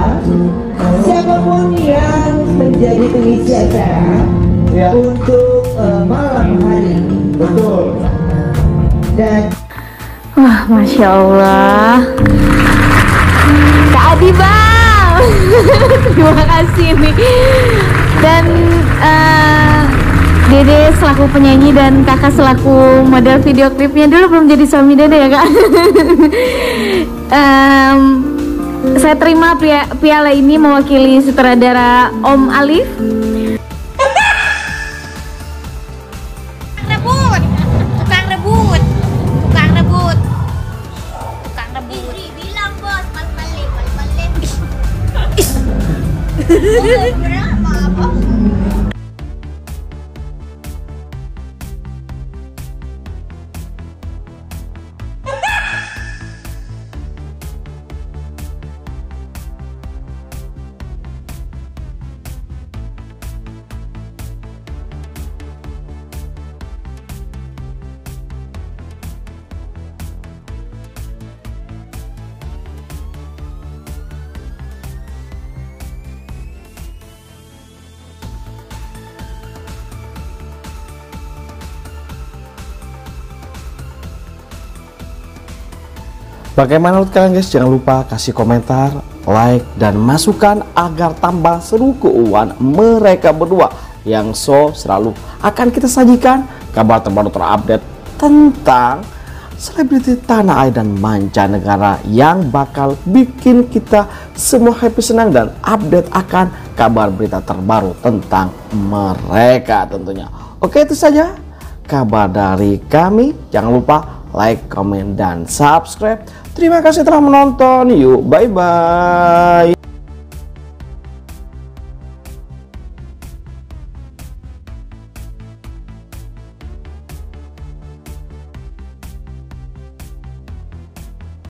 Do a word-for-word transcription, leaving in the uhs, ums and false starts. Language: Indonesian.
siapapun yang menjadi pengisi acara ya, untuk uh, malam hari ini. Betul. Dan wah, Masya Allah, Kak Adi Bang. Terima kasih nih. Dan uh, Dede selaku penyanyi dan kakak selaku model video klipnya, dulu belum jadi suami Dede ya Kak. um, saya terima piala ini mewakili sutradara Om Alif. Rebut, tukang rebut, tukang rebut, tukang rebut. Bilang bos, mal-malin, mal-malin. Berapa bos? Bagaimana menurut kalian guys? Jangan lupa kasih komentar, like, dan masukan agar tambah seru keuangan mereka berdua yang so selalu akan kita sajikan kabar terbaru terupdate tentang selebriti tanah air dan mancanegara yang bakal bikin kita semua happy, senang, dan update akan kabar berita terbaru tentang mereka tentunya. Oke, itu saja kabar dari kami. Jangan lupa like, komen, dan subscribe. Terima kasih telah menonton. Yuk, bye-bye.